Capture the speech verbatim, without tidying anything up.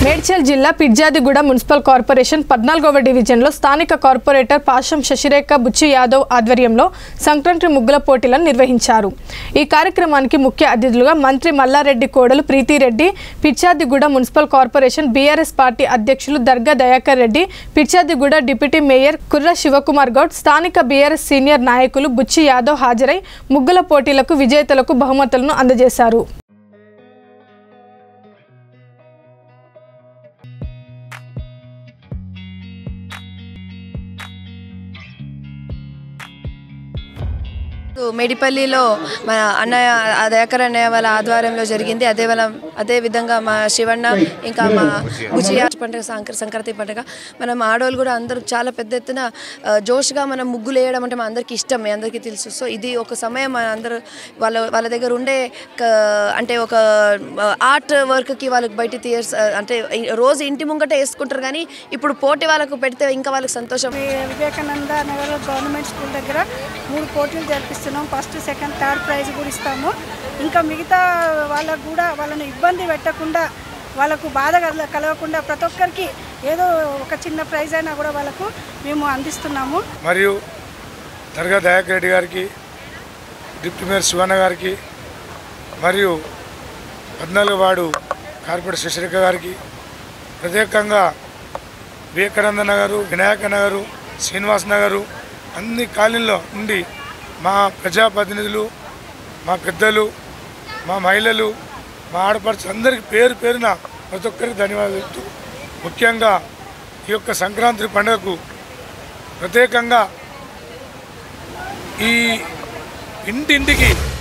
మేడ్చల్ జిల్లా Peerzadiguda municipal corporation పద్నాలుగవ డివిజన్లో స్థానిక కార్పొరేటర్ పాశం శశిరేఖ బుచ్చి యాదవ్ ఆధ్వర్యంలో సంక్రాంతి ముగ్గుల పోటీలను నిర్వహించారు। ఈ కార్యక్రమానికి ముఖ్య అతిథులుగా మంత్రి మల్లారెడ్డి కోడలు Preethi Reddy, Peerzadiguda municipal corporation BRS party అధ్యక్షులు దర్గా దయాకర్ రెడ్డి, పిర్జాదిగూడ డిప్యూటీ మేయర్ కుర్ర శివకుమార్ గౌడ్, స్థానిక బీఆర్ఎస్ సీనియర్ నాయకులు బుచ్చి యాదవ్ హాజరై ముగ్గుల పోటీలకు విజేతలకు బహుమతులను అందజేశారు। మేడిపల్లిలో మన అన్నయ్య దయాకర్ అన్నయ్య వాళ్ళ ఆధ్వర్యంలో జరిగింది। అదే వాళ్ళ అదే విధంగా మా శివన్న ఇంకా మా బుచ్చి పండుగ సంక్ర సంక్రాంతి పండుగ మనం ఆడవాళ్ళు కూడా అందరూ చాలా పెద్ద ఎత్తున జోష్గా మనం ముగ్గులు వేయడం అంటే మా అందరికీ ఇష్టం, మీ అందరికీ తెలుసు। సో ఇది ఒక సమయం మన అందరూ వాళ్ళ వాళ్ళ దగ్గర ఉండే అంటే ఒక ఆర్ట్ వర్క్కి వాళ్ళకి బయట తీయర్స్ అంటే రోజు ఇంటి ముంగట వేసుకుంటారు, కానీ ఇప్పుడు పోటీ వాళ్ళకు పెడితే ఇంకా వాళ్ళకి సంతోషం। వివేకానంద నగర్ గవర్నమెంట్ స్కూల్ దగ్గర మూడు పోటీలు జరిపిస్తున్నాం। ఫస్ట్ సెకండ్ థర్డ్ ప్రైజ్ కూడా ఇస్తాము। ఇంకా మిగతా వాళ్ళకు కూడా వాళ్ళని ఇబ్బంది పెట్టకుండా, వాళ్ళకు బాధ కలగకుండా ప్రతి ఒక్కరికి ఏదో ఒక చిన్న ప్రైజ్ అయినా కూడా వాళ్ళకు మేము అందిస్తున్నాము। మరియు దర్గా దయాకర్ రెడ్డి గారికి, డిప్యూటీ మేయర్ శివన్న గారికి, మరియు పద్నాలుగు వార్డు కార్పొరేటర్ శశిరేఖ గారికి, ప్రత్యేకంగా వివేకానంద నగరు, వినాయక నగరు, శ్రీనివాస్ నగరు అన్ని కాలనీల్లో ఉండి మా ప్రజాప్రతినిధులు, మా పెద్దలు, మా మహిళలు, మా ఆడపడుచు అందరికీ పేరు పేరున ప్రతి ఒక్కరికి ధన్యవాదాలు చెప్తూ, ముఖ్యంగా ఈ యొక్క సంక్రాంతి పండుగకు ప్రత్యేకంగా ఈ ఇంటింటికి